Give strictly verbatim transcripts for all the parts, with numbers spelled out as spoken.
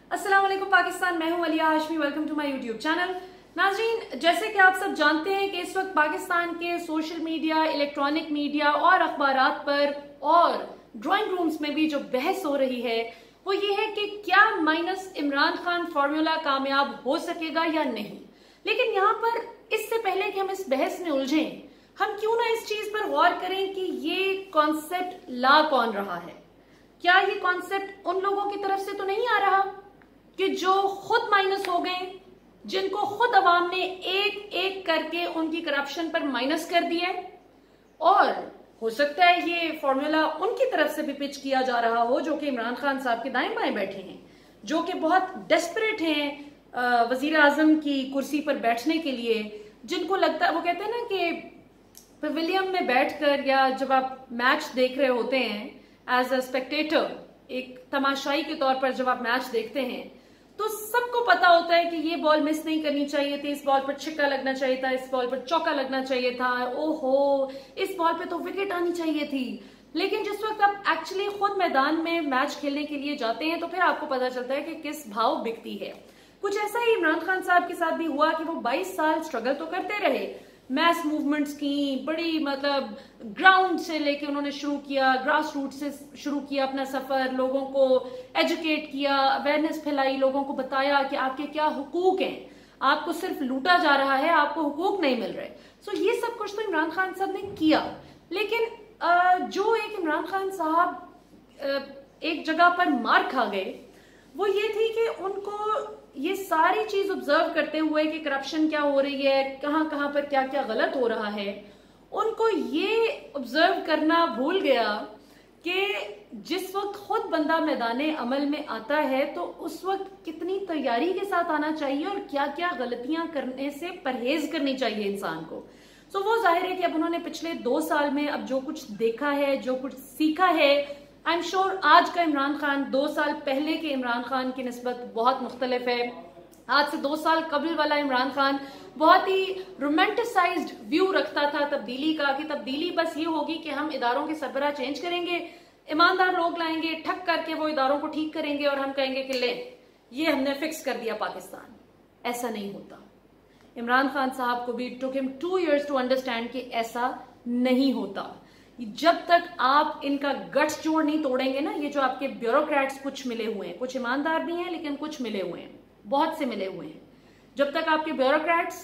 अस्सलाम वालेकुम पाकिस्तान, मैं हूं Alia Hashmi. Welcome to my YouTube channel. नाज़रीन, जैसे कि आप सब जानते हैं कि इस वक्त पाकिस्तान के सोशल मीडिया, इलेक्ट्रॉनिक मीडिया और अखबारात पर और ड्राइंग रूम्स में भी जो बहस हो रही है वो ये है कि क्या माइनस इमरान खान फॉर्मूला कामयाब हो सकेगा या नहीं। लेकिन यहाँ पर इससे पहले कि हम इस बहस में उलझें, हम क्यों ना इस चीज पर गौर करें कि ये कॉन्सेप्ट ला कौन रहा है। क्या ये कॉन्सेप्ट उन लोगों की तरफ से तो नहीं आ रहा कि जो खुद माइनस हो गए, जिनको खुद अवाम ने एक एक करके उनकी करप्शन पर माइनस कर दिया, और हो सकता है ये फॉर्मूला उनकी तरफ से भी पिच किया जा रहा हो जो कि इमरान खान साहब के दाएं बाएं बैठे हैं, जो कि बहुत डेस्परेट हैं वजीर आजम की कुर्सी पर बैठने के लिए, जिनको लगता है, वो कहते हैं ना कि पवेलियन में बैठकर या जब आप मैच देख रहे होते हैं एज अ स्पेक्टेटर, एक तमाशाई के तौर पर जब आप मैच देखते हैं तो सबको पता होता है कि ये बॉल मिस नहीं करनी चाहिए थी, इस बॉल पर छिक्का लगना चाहिए था, इस बॉल पर चौका लगना चाहिए था, ओहो इस बॉल पे तो विकेट आनी चाहिए थी। लेकिन जिस वक्त आप एक्चुअली खुद मैदान में मैच खेलने के लिए जाते हैं तो फिर आपको पता चलता है कि किस भाव बिकती है। कुछ ऐसा ही इमरान खान साहब के साथ भी हुआ कि वो बाईस साल स्ट्रगल तो करते रहे, मैस मूवमेंट्स की, बड़ी मतलब ग्राउंड से लेके उन्होंने शुरू किया, ग्रास रूट से शुरू किया अपना सफर, लोगों को एजुकेट किया, अवेयरनेस फैलाई, लोगों को बताया कि आपके क्या हुकूक हैं, आपको सिर्फ लूटा जा रहा है, आपको हुकूक नहीं मिल रहे। सो so, ये सब कुछ तो इमरान खान साहब ने किया। लेकिन जो एक इमरान खान साहब एक जगह पर मार खा गए वो ये थी कि उनको ये सारी चीज ऑब्जर्व करते हुए कि करप्शन क्या हो रही है, कहां कहां पर क्या क्या गलत हो रहा है, उनको ये ऑब्जर्व करना भूल गया कि जिस वक्त खुद बंदा मैदाने अमल में आता है तो उस वक्त कितनी तैयारी के साथ आना चाहिए और क्या क्या गलतियां करने से परहेज करनी चाहिए इंसान को। सो वो जाहिर है कि अब उन्होंने पिछले दो साल में अब जो कुछ देखा है, जो कुछ सीखा है, आई एम श्योर आज का इमरान खान दो साल पहले के इमरान खान की निस्बत बहुत मुख्तलिफ है। आज से दो साल कबल वाला इमरान खान बहुत ही रोमांटिसाइज्ड व्यू रखता था तब्दीली का, कि तब्दीली बस ये होगी कि हम इदारों के सरबराह चेंज करेंगे, ईमानदार लोग लाएंगे, ठक करके वो इदारों को ठीक करेंगे और हम कहेंगे कि ले ये हमने फिक्स कर दिया पाकिस्तान। ऐसा नहीं होता। इमरान खान साहब को भी took him two years to understand कि ऐसा नहीं होता। जब तक आप इनका गट्स जोड़ नहीं तोड़ेंगे ना, ये जो आपके ब्यूरोक्रेट्स कुछ मिले हुए हैं, कुछ ईमानदार भी हैं लेकिन कुछ मिले हुए हैं, बहुत से मिले हुए हैं, जब तक आपके ब्यूरोक्रेट्स,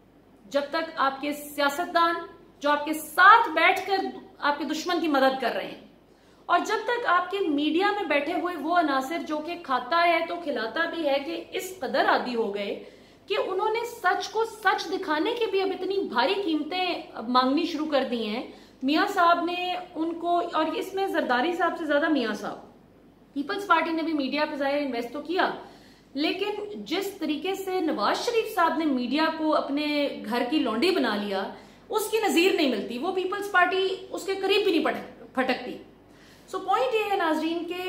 जब तक आपके सियासतदान जो आपके साथ बैठकर आपके दुश्मन की मदद कर रहे हैं, और जब तक आपके मीडिया में बैठे हुए वो अनासिर जो कि खाता है तो खिलाता भी है कि इस कदर आदी हो गए कि उन्होंने सच को सच दिखाने की भी अब इतनी भारी कीमतें मांगनी शुरू कर दी हैं। मियां साहब ने उनको, और इसमें जरदारी साहब से ज्यादा मियां साहब, पीपल्स पार्टी ने भी मीडिया पे जाहिर इन्वेस्ट तो किया, लेकिन जिस तरीके से नवाज शरीफ साहब ने मीडिया को अपने घर की लौंडी बना लिया उसकी नजीर नहीं मिलती। वो पीपल्स पार्टी उसके करीब भी नहीं फटकती। सो पॉइंट ये है नाजरीन के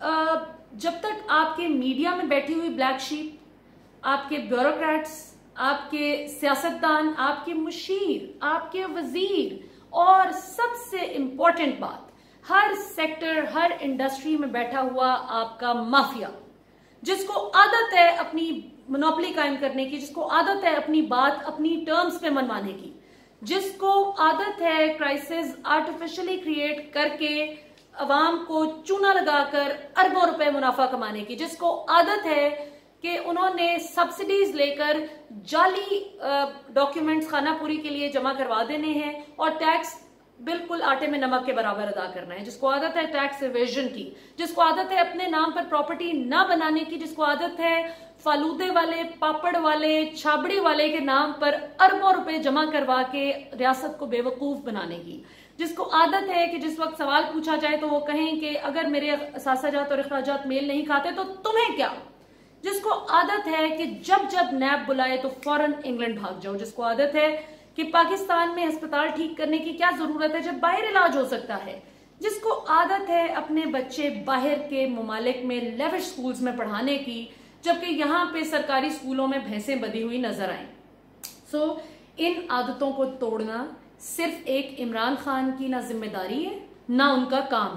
जब तक आपके मीडिया में बैठी हुई ब्लैक शीप, आपके ब्यूरोक्रेट्स, आपके सियासतदान, आपके मुशीर, आपके वजीर, और सबसे इंपॉर्टेंट बात, हर सेक्टर, हर इंडस्ट्री में बैठा हुआ आपका माफिया, जिसको आदत है अपनी मोनोपोली कायम करने की, जिसको आदत है अपनी बात अपनी टर्म्स पे मनवाने की, जिसको आदत है क्राइसिस आर्टिफिशियली क्रिएट करके अवाम को चूना लगाकर अरबों रुपए मुनाफा कमाने की, जिसको आदत है कि उन्होंने सब्सिडीज लेकर जाली डॉक्यूमेंट्स खानापुरी के लिए जमा करवा देने हैं और टैक्स बिल्कुल आटे में नमक के बराबर अदा करना है, जिसको आदत है टैक्स इवेजन की, जिसको आदत है अपने नाम पर प्रॉपर्टी ना बनाने की, जिसको आदत है फालूदे वाले, पापड़ वाले, छाबड़ी वाले के नाम पर अरबों रुपए जमा करवा के रियासत को बेवकूफ बनाने की, जिसको आदत है कि जिस वक्त सवाल पूछा जाए तो वो कहें कि अगर मेरे असासाजात और अखराजात मेल नहीं खाते तो तुम्हें क्या, जिसको आदत है कि जब जब नैब बुलाए तो फौरन इंग्लैंड भाग जाओ, जिसको आदत है कि पाकिस्तान में अस्पताल ठीक करने की क्या जरूरत है जब बाहर इलाज हो सकता है, जिसको आदत है अपने बच्चे बाहर के ममालिक में लेविश स्कूल्स में पढ़ाने की जबकि यहाँ पे सरकारी स्कूलों में भैंसें बधी हुई नजर आए। सो so, इन आदतों को तोड़ना सिर्फ एक इमरान खान की ना जिम्मेदारी है ना उनका काम है।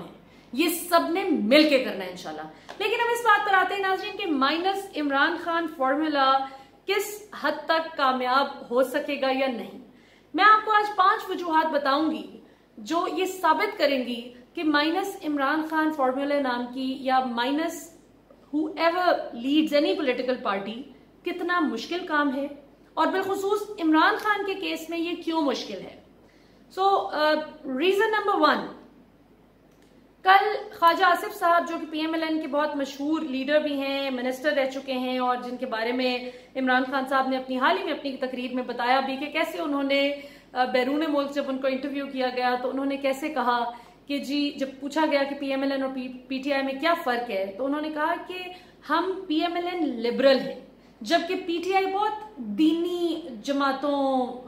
ये सब ने मिलके करना है इंशाल्लाह। लेकिन हम इस बात पर आते हैं नाज़रीन कि माइनस इमरान खान फॉर्मूला किस हद तक कामयाब हो सकेगा या नहीं। मैं आपको आज पांच वजूहात बताऊंगी जो ये साबित करेंगी कि माइनस इमरान खान फॉर्मूला नाम की या minus whoever leads any political party कितना मुश्किल काम है, और बिलखुसूस इमरान खान के केस में ये क्यों मुश्किल है। सो रीजन नंबर वन, कल ख्वाजा आसिफ साहब जो कि पीएमएलएन के बहुत मशहूर लीडर भी हैं, मिनिस्टर रह चुके हैं, और जिनके बारे में इमरान खान साहब ने अपनी हाल ही में अपनी तकरीर में बताया भी कि कैसे उन्होंने बैरून मुल्क जब उनको इंटरव्यू किया गया तो उन्होंने कैसे कहा कि जी, जब पूछा गया कि पीएमएलएन और पीटीआई में क्या फर्क है तो उन्होंने कहा कि हम पीएमएलएन लिबरल है जबकि पीटीआई बहुत दीनी जमातों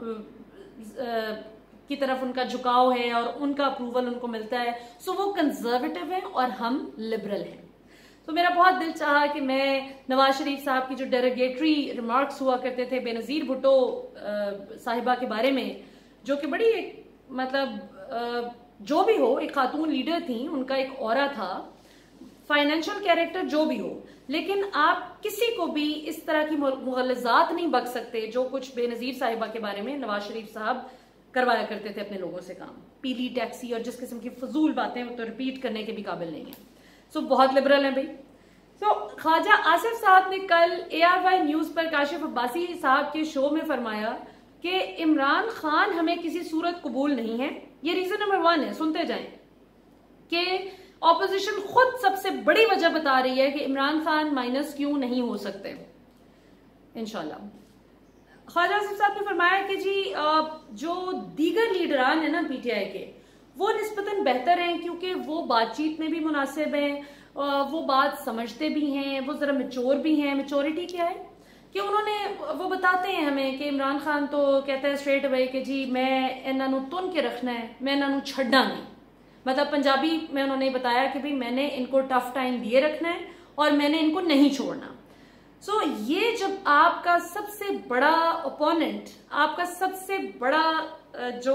की तरफ उनका झुकाव है और उनका अप्रूवल उनको मिलता है। सो वो कंजर्वेटिव है और हम लिबरल हैं। तो मेरा बहुत दिल चाहा कि मैं नवाज शरीफ साहब की जो डेरोगेटरी रिमार्क्स हुआ करते थे बेनजीर भुट्टो साहिबा के बारे में, जो कि बड़ी एक मतलब जो भी हो एक खातून लीडर थी, उनका एक ऑरा था, फाइनेंशियल कैरेक्टर जो भी हो, लेकिन आप किसी को भी इस तरह की मुगलजात नहीं बक सकते जो कुछ बेनजीर साहिबा के बारे में नवाज शरीफ साहब करवाया करते थे अपने लोगों से काम, पीली टैक्सी और जिस किस्म की फजूल बातें वो तो रिपीट करने के भी काबिल नहीं है। सो so, बहुत लिबरल है भाई। सो so, ख्वाजा आसिफ साहब ने कल ए आर वाई न्यूज पर काशिफ अब्बासी साहब के शो में फरमाया कि इमरान खान हमें किसी सूरत कबूल नहीं है। ये रीजन नंबर वन है, सुनते जाएं कि ऑपोजिशन खुद सबसे बड़ी वजह बता रही है कि इमरान खान माइनस क्यों नहीं हो सकते इंशाल्लाह। ख्वाजा आसिफ साहब ने फरमाया कि जी जो दीगर लीडरान है ना पीटीआई के, वो निस्बतन बेहतर हैं क्योंकि वो बातचीत में भी मुनासिब हैं, वो बात समझते भी हैं, वो जरा मेच्योर भी हैं। मेच्योरिटी क्या है कि उन्होंने वो बताते हैं हमें कि इमरान खान तो कहता है स्ट्रेट अवे कि जी मैं इन्हों तुन के रखना है, मैं इन्हों छड़ना नहीं। मतलब पंजाबी में उन्होंने बताया कि भाई मैंने इनको टफ टाइम दिए रखना है और मैंने इनको नहीं छोड़ना। सो so, ये जब आपका सबसे बड़ा ओपोनेंट, आपका सबसे बड़ा जो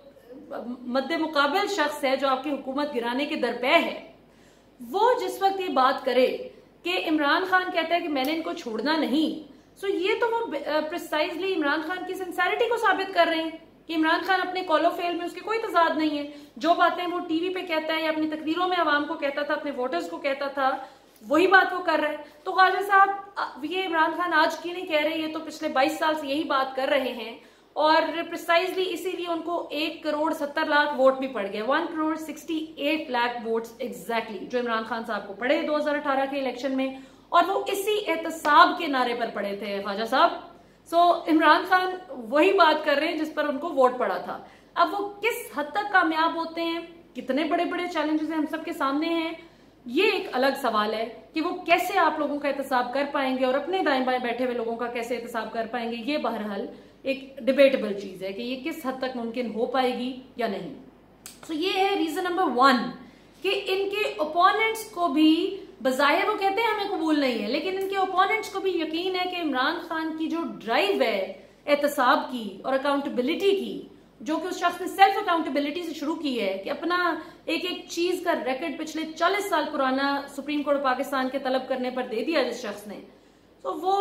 मद्दे मुकाबिल शख्स है जो आपकी हुकूमत गिराने के दरपे है, वो जिस वक्त ये बात करे कि इमरान खान कहता है कि मैंने इनको छोड़ना नहीं, सो so, ये तो वो प्रिसाइजली इमरान खान की सिंसेरिटी को साबित कर रहे हैं कि इमरान खान अपने कॉलो फेल में उसके कोई तजाद नहीं है। जो बातें वो टीवी पे कहता है या अपनी तकरीरों में आवाम को कहता था, अपने वोटर्स को कहता था, वही बात वो कर रहा है। तो ख्वाजा साहब ये इमरान खान आज की नहीं कह रहे, ये तो पिछले बाईस साल से यही बात कर रहे हैं, और प्रिसाइजली इसीलिए उनको एक करोड़ सत्तर लाख वोट भी पड़ गए, one crore sixty eight lakh votes exactly जो इमरान खान साहब को पड़े दो हजार अठारह के इलेक्शन में, और वो इसी एहतसाब के नारे पर पड़े थे ख्वाजा साहब। सो so, इमरान खान वही बात कर रहे हैं जिस पर उनको वोट पड़ा था। अब वो किस हद तक कामयाब होते हैं, कितने बड़े बड़े चैलेंजेस हम सबके सामने हैं, ये एक अलग सवाल है कि वो कैसे आप लोगों का एहतसाब कर पाएंगे और अपने दाएं बाएं बैठे हुए लोगों का कैसे एहतसाब कर पाएंगे। ये बहरहाल एक डिबेटेबल चीज है कि ये किस हद तक मुमकिन हो पाएगी या नहीं। तो so, ये है रीजन नंबर वन कि इनके ओपोनेंट्स को भी बजाहिर वो कहते हैं हमें कबूल नहीं है, लेकिन इनके ओपोनेंट्स को भी यकीन है कि इमरान खान की जो ड्राइव है एहतसाब की और अकाउंटेबिलिटी की, जो कि उस शख्स ने सेल्फ अकाउंटेबिलिटी से शुरू की है कि अपना एक एक चीज का रिकॉर्ड पिछले चालीस साल पुराना सुप्रीम कोर्ट पाकिस्तान के तलब करने पर दे दिया जिस शख्स ने, तो वो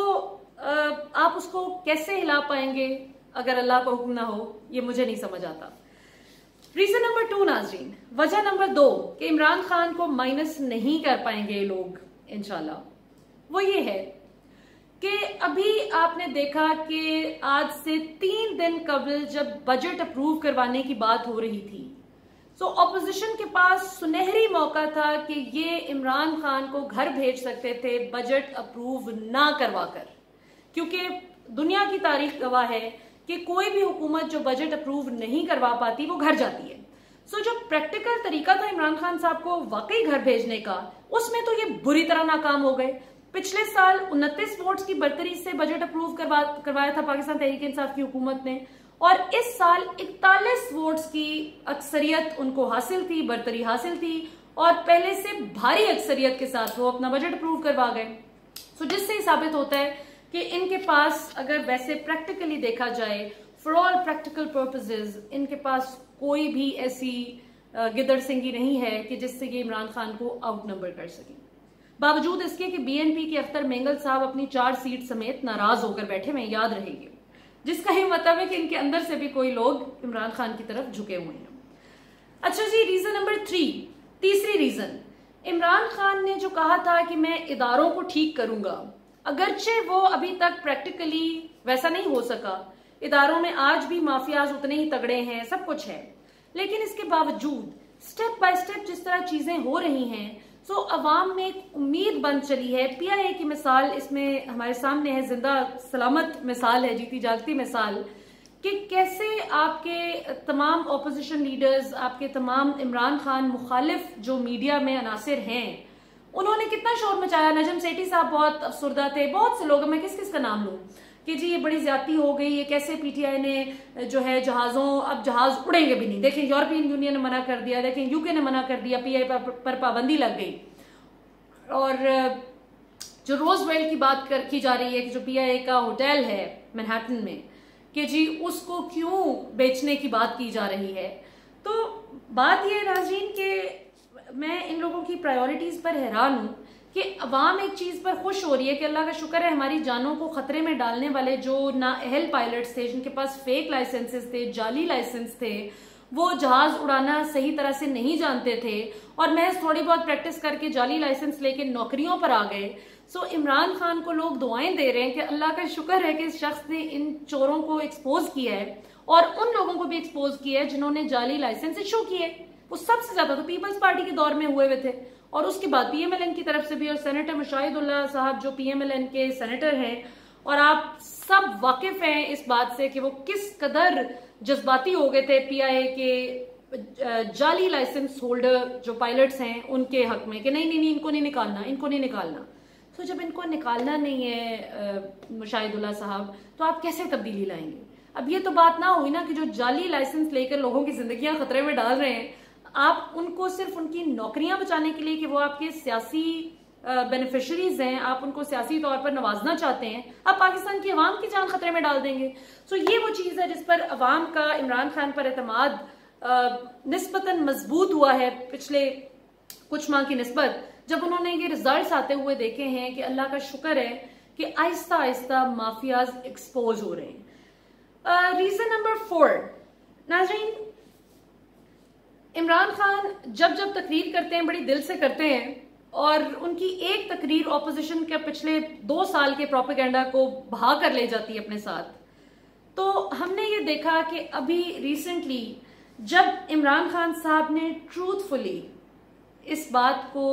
आप उसको कैसे हिला पाएंगे अगर अल्लाह का हुक्म ना हो, ये मुझे नहीं समझ आता। रीजन नंबर टू नाजरीन, वजह नंबर दो कि इमरान खान को माइनस नहीं कर पाएंगे ये लोग इंशाल्लाह, वो ये है कि अभी आपने देखा कि आज से तीन दिन कबल जब बजट अप्रूव करवाने की बात हो रही थी, तो ऑपोजिशन के पास सुनहरी मौका था कि ये इमरान खान को घर भेज सकते थे बजट अप्रूव ना करवाकर, क्योंकि दुनिया की तारीख गवाह है कि कोई भी हुकूमत जो बजट अप्रूव नहीं करवा पाती वो घर जाती है। सो so, जो प्रैक्टिकल तरीका था इमरान खान साहब को वाकई घर भेजने का, उसमें तो ये बुरी तरह नाकाम हो गए। पिछले साल उनतीस वोट्स की बढ़तरी से बजट अप्रूव करवा करवाया था पाकिस्तान तहरीक इंसाफ की हुकूमत ने, और इस साल इकतालीस वोट्स की अक्सरियत उनको हासिल थी, बढ़तरी हासिल थी, और पहले से भारी अक्सरियत के साथ वो अपना बजट अप्रूव करवा गए। सो जिससे साबित होता है कि इनके पास अगर वैसे प्रैक्टिकली देखा जाए, फॉर ऑल प्रैक्टिकल पर्पसेस, इनके पास कोई भी ऐसी गिदड़ सिंगी नहीं है कि जिससे ये इमरान खान को आउट नंबर कर सके। बावजूद इसके कि बीएनपी के अख्तर मेंगल साहब अपनी चार सीट समेत नाराज होकर बैठे हुए, याद रहेंगे, जिसका ये मतलब है कि इनके अंदर से भी कोई लोग इमरान खान की तरफ झुके हुए हैं। अच्छा जी, रीजन नंबर थ्री, तीसरी रीजन, इमरान खान ने जो कहा था कि मैं इदारों को ठीक करूंगा, अगरचे वो अभी तक प्रैक्टिकली वैसा नहीं हो सका, इदारों में आज भी माफियाज उतने ही तगड़े हैं, सब कुछ है, लेकिन इसके बावजूद स्टेप बाय स्टेप जिस तरह चीजें हो रही हैं, सो अवाम में एक उम्मीद बन चली है। पीआईए की मिसाल इसमें हमारे सामने है, जिंदा सलामत मिसाल है, जीती जागती मिसाल, कि कैसे आपके तमाम ऑपोजिशन लीडर्स, आपके तमाम इमरान खान मुखालिफ जो मीडिया में अनासिर हैं, उन्होंने कितना शोर मचाया। नजम सेठी साहब बहुत अफसुर्दा थे, बहुत से लोग, मैं किस किस का नाम लूं, कि जी ये बड़ी ज्यादती हो गई, ये कैसे पीटीआई ने जो है जहाजों, अब जहाज उड़ेंगे भी नहीं, देखें यूरोपियन यूनियन ने मना कर दिया, देखें यूके ने मना कर दिया, पीआई पर, पर पाबंदी लग गई। और जो रोजवेल्ट की बात कर की जा रही है कि जो पीआईए का होटल है मैनहट्टन में, कि जी उसको क्यों बेचने की बात की जा रही है। तो बात यह नाज़रीन कि मैं इन लोगों की प्रायोरिटीज पर हैरान हूं कि अवाम एक चीज पर खुश हो रही है कि अल्लाह का शुक्र है हमारी जानों को खतरे में डालने वाले जो नाअहल पायलट्स थे, जिनके पास फेक लाइसेंसेस थे, जाली लाइसेंस थे, वो जहाज उड़ाना सही तरह से नहीं जानते थे और महज थोड़ी बहुत प्रैक्टिस करके जाली लाइसेंस लेके नौकरियों पर आ गए। सो इमरान खान को लोग दुआएं दे रहे हैं कि अल्लाह का शुक्र है कि इस शख्स ने इन चोरों को एक्सपोज किया है और उन लोगों को भी एक्सपोज किया है जिन्होंने जाली लाइसेंस इशू किए। वो सबसे ज्यादा तो पीपल्स पार्टी के दौर में हुए हुए थे और उसके बाद पीएमएलएन की तरफ से भी, और सेनेटर मुशाहिदुल्लाह साहब जो पीएमएलएन के सेनेटर हैं, और आप सब वाकिफ हैं इस बात से कि वो किस कदर जज्बाती हो गए थे पीआईए के जाली लाइसेंस होल्डर जो पायलट्स हैं उनके हक में कि नहीं नहीं नहीं इनको नहीं निकालना, इनको नहीं निकालना। तो जब इनको निकालना नहीं है मुशाहिदुल्लाह साहब, तो आप कैसे तब्दीली लाएंगे? अब ये तो बात ना हुई ना कि जो जाली लाइसेंस लेकर लोगों की जिंदगियां खतरे में डाल रहे हैं, आप उनको सिर्फ उनकी नौकरियां बचाने के लिए कि वो आपके सियासी बेनिफिशरीज हैं, आप उनको सियासी तौर पर नवाजना चाहते हैं, आप पाकिस्तान की अवाम की जान खतरे में डाल देंगे। सो ये वो चीज है जिस पर अवाम का इमरान खान पर एतमाद निस्बतन मजबूत हुआ है पिछले कुछ माह की निस्बत, जब उन्होंने ये रिजल्ट्स आते हुए देखे हैं कि अल्लाह का शुक्र है कि आहिस्ता आहिस्ता माफियाज एक्सपोज हो रहे हैं। रीजन नंबर फोर, नाज़रीन, इमरान खान जब जब तकरीर करते हैं बड़ी दिल से करते हैं और उनकी एक तकरीर ऑपोजिशन के पिछले दो साल के प्रोपेगेंडा को बहा कर ले जाती है अपने साथ। तो हमने ये देखा कि अभी रिसेंटली जब इमरान खान साहब ने ट्रूथफुली इस बात को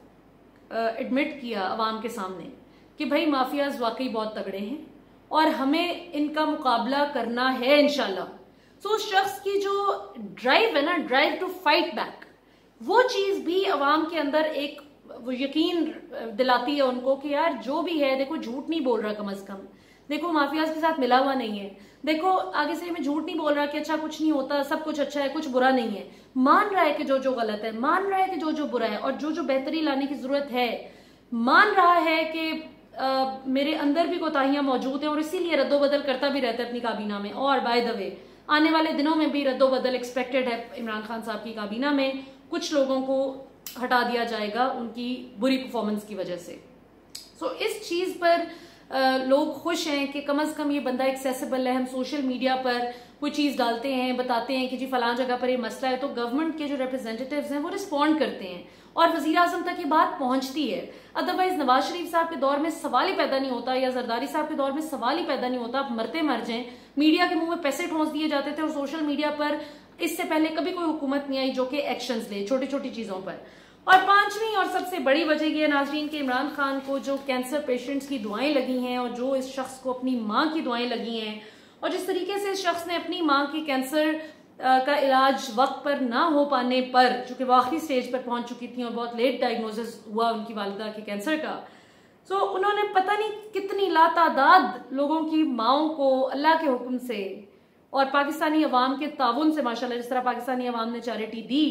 एडमिट uh, किया अवाम के सामने कि भाई माफियाज वाकई बहुत तगड़े हैं और हमें इनका मुकाबला करना है इंशाल्लाह। सो उस शख्स की जो ड्राइव है ना, ड्राइव टू फाइट बैक, वो चीज भी अवाम के अंदर एक वो यकीन दिलाती है उनको कि यार जो भी है, देखो झूठ नहीं बोल रहा, कम अज कम देखो माफियाज के साथ मिला हुआ नहीं है, देखो आगे से मैं झूठ नहीं बोल रहा कि अच्छा कुछ नहीं होता, सब कुछ अच्छा है, कुछ बुरा नहीं है, मान रहा है कि जो जो गलत है, मान रहा है कि जो जो बुरा है और जो जो बेहतरी लाने की जरूरत है, मान रहा है कि आ, मेरे अंदर भी कोताहियां मौजूद हैं और इसीलिए रद्दोबदल करता भी रहता है अपनी काबीना में। और बाय द वे आने वाले दिनों में भी रद्दोबदल एक्सपेक्टेड है इमरान खान साहब की काबीना में, कुछ लोगों को हटा दिया जाएगा उनकी बुरी परफॉर्मेंस की वजह से। सो so, इस चीज पर आ, लोग खुश हैं कि कम अज कम ये बंदा एक्सेसिबल है। हम सोशल मीडिया पर कोई चीज डालते हैं, बताते हैं कि जी फलां जगह पर ये मसला है, तो गवर्नमेंट के जो रिप्रेजेंटेटिव्स हैं वो रिस्पॉन्ड करते हैं और वजीर आजम तक ये बात पहुंचती है। अदरवाइज नवाज शरीफ साहब के दौर में सवाल ही पैदा नहीं होता या जरदारी साहब के दौर में सवाल ही पैदा नहीं होता, आप मरते मर जाएं, मीडिया के मुंह में पैसे ठोंस दिए जाते थे और सोशल मीडिया पर इससे पहले कभी कोई हुकूमत नहीं आई जो कि एक्शंस ले छोटी छोटी चीजों पर। और पांचवी और सबसे बड़ी वजह यह नाजरीन कि इमरान खान को जो कैंसर पेशेंट्स की दुआएं लगी हैं और जो इस शख्स को अपनी मां की दुआएं लगी हैं और जिस तरीके से इस शख्स ने अपनी मां की कैंसर का इलाज वक्त पर ना हो पाने पर, चूंकि वो आखिरी स्टेज पर पहुंच चुकी थी और बहुत लेट डायग्नोसिस हुआ उनकी वालिदा के कैंसर का, सो so, उन्होंने पता नहीं कितनी लातादाद लोगों की माओं को अल्लाह के हुक्म से और पाकिस्तानी अवाम के ताउन से, माशाल्लाह जिस तरह पाकिस्तानी अवाम ने चैरिटी दी,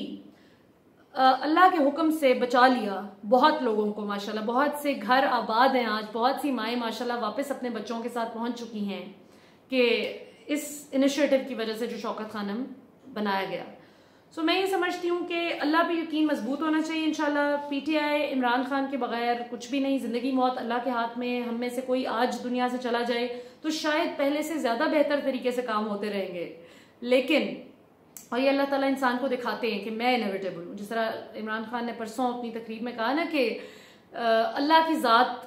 अल्लाह के हुक्म से बचा लिया बहुत लोगों को। माशाल्लाह बहुत से घर आबाद हैं आज, बहुत सी माएँ माशाल्लाह वापस अपने बच्चों के साथ पहुंच चुकी हैं कि इस इनिशिएटिव की वजह से जो शौकत खानम बनाया गया। सो मैं ये समझती हूँ कि अल्लाह पे यकीन मजबूत होना चाहिए इंशाल्लाह। पीटीआई इमरान खान के बगैर कुछ भी नहीं, जिंदगी मौत अल्लाह के हाथ में। हम में से कोई आज दुनिया से चला जाए तो शायद पहले से ज्यादा बेहतर तरीके से काम होते रहेंगे, लेकिन और ये अल्लाह ताला इंसान को दिखाते हैं कि मैं इनएविटेबल हूँ। जिस तरह इमरान खान ने परसों अपनी तकरीर में कहा ना कि अल्लाह की जात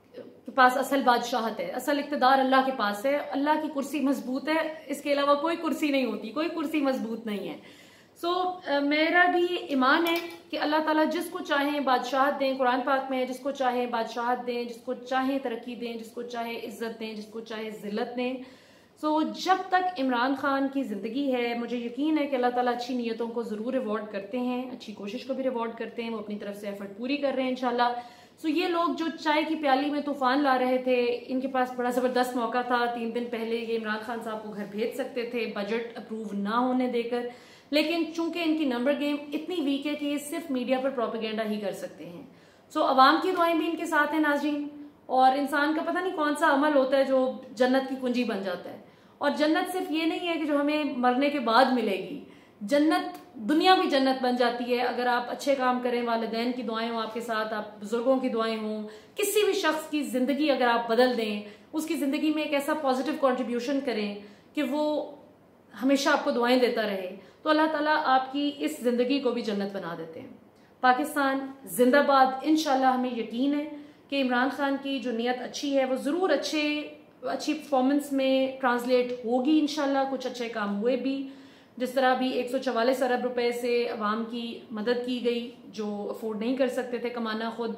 के पास असल बादशाहत है, असल इक़्तिदार अल्लाह के पास है, अल्लाह की कुर्सी मजबूत है, इसके अलावा कोई कुर्सी नहीं होती, कोई कुर्सी मजबूत नहीं है। सो so, मेरा भी ईमान है कि अल्लाह ताला जिसको चाहे बादशाहत दें, कुरान पाक में जिसको चाहे बादशाहत दें, जिसको चाहे तरक्की दें, जिसको चाहे इज्जत दें, जिसको चाहे जिल्लत दें। सो so, जब तक इमरान खान की ज़िंदगी है मुझे यकीन है कि अल्लाह ताला अच्छी नीयतों को ज़रूर रिवॉर्ड करते हैं, अच्छी कोशिश को भी रिवॉर्ड करते हैं, वो अपनी तरफ से एफर्ट पूरी कर रहे हैं इंशाल्लाह। सो so, ये लोग जो चाय की प्याली में तूफान ला रहे थे, इनके पास बड़ा ज़बरदस्त मौका था। तीन दिन पहले ये इमरान खान साहब को घर भेज सकते थे बजट अप्रूव ना होने देकर, लेकिन चूंकि इनकी नंबर गेम इतनी वीक है कि ये सिर्फ मीडिया पर प्रोपेगेंडा ही कर सकते हैं। सो so, अवाम की दुआएं भी इनके साथ हैं नाज़रीन, और इंसान का पता नहीं कौन सा अमल होता है जो जन्नत की कुंजी बन जाता है। और जन्नत सिर्फ ये नहीं है कि जो हमें मरने के बाद मिलेगी, जन्नत दुनिया भी जन्नत बन जाती है अगर आप अच्छे काम करें, वालिदैन की दुआएं हों आपके साथ, आप बुजुर्गों की दुआएं हों, किसी भी शख्स की जिंदगी अगर आप बदल दें, उसकी जिंदगी में एक ऐसा पॉजिटिव कंट्रीब्यूशन करें कि वो हमेशा आपको दुआएं देता रहे, तो अल्लाह ताला आपकी इस जिंदगी को भी जन्नत बना देते हैं। पाकिस्तान जिंदाबाद। इंशाल्लाह हमें यकीन है कि इमरान खान की जो नीयत अच्छी है वो जरूर अच्छे अच्छी परफॉर्मेंस में ट्रांसलेट होगी इंशाल्लाह। कुछ अच्छे काम हुए भी, जिस तरह भी एक सौ चवालीस अरब रुपए से अवाम की मदद की गई जो अफोर्ड नहीं कर सकते थे कमाना खुद।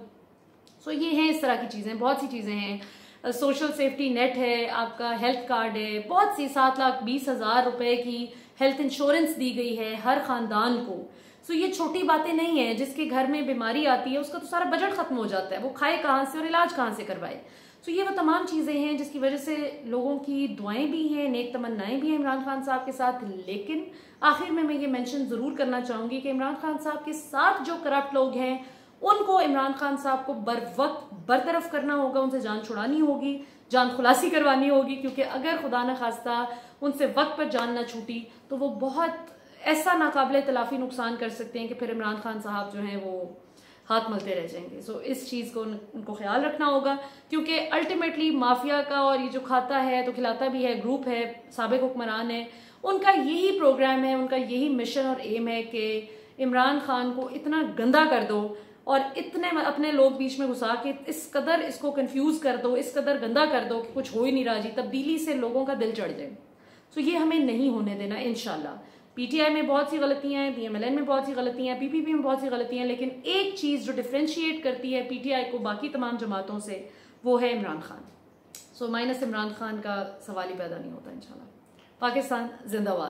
सो ये हैं इस तरह की चीजें, बहुत सी चीजें हैं। सोशल सेफ्टी नेट है, आपका हेल्थ कार्ड है, बहुत सी सात लाख बीस हजार रुपए की हेल्थ इंश्योरेंस दी गई है हर खानदान को। सो ये छोटी बातें नहीं है। जिसके घर में बीमारी आती है उसका तो सारा बजट खत्म हो जाता है, वो खाए कहाँ से और इलाज कहाँ से करवाए। सो ये वो तमाम चीजें हैं जिसकी वजह से लोगों की दुआएं भी हैं, नेक तमन्नाएं भी हैं इमरान खान साहब के साथ। लेकिन आखिर में मैं ये मेंशन जरूर करना चाहूंगी कि इमरान खान साहब के साथ जो करप्ट लोग हैं उनको इमरान खान साहब को बर वक्त बरतरफ करना होगा, उनसे जान छुड़ानी होगी, जान खुलासी करवानी होगी, क्योंकि अगर खुदा न खास्ता उनसे वक्त पर जान न छूटी तो वो बहुत ऐसा नाकाबिले तलाफी नुकसान कर सकते हैं कि फिर इमरान खान साहब जो हैं वो हाथ मलते रह जाएंगे। सो इस चीज़ को उनको ख्याल रखना होगा, क्योंकि अल्टीमेटली माफिया का और ये जो खाता है तो खिलाता भी है ग्रुप है, साबिक हुक्मरान है, उनका यही प्रोग्राम है, उनका यही मिशन और एम है कि इमरान खान को इतना गंदा कर दो और इतने अपने लोग बीच में घुसा के इस कदर इसको कंफ्यूज कर दो, इस कदर गंदा कर दो कि कुछ हो ही नहीं रहा जी, तब्दीली से लोगों का दिल चढ़ जाए। सो ये हमें नहीं होने देना इंशाल्लाह। पीटीआई में बहुत सी गलतियां हैं, बीएमएलएन में बहुत सी गलतियां हैं, पीपीपी में बहुत सी गलतियां हैं, लेकिन एक चीज जो डिफ्रेंशिएट करती है पीटीआई को बाकी तमाम जमातों से वो है इमरान खान। सो माइनस इमरान खान का सवाल ही पैदा नहीं होता इंशाल्लाह। पाकिस्तान जिंदाबाद।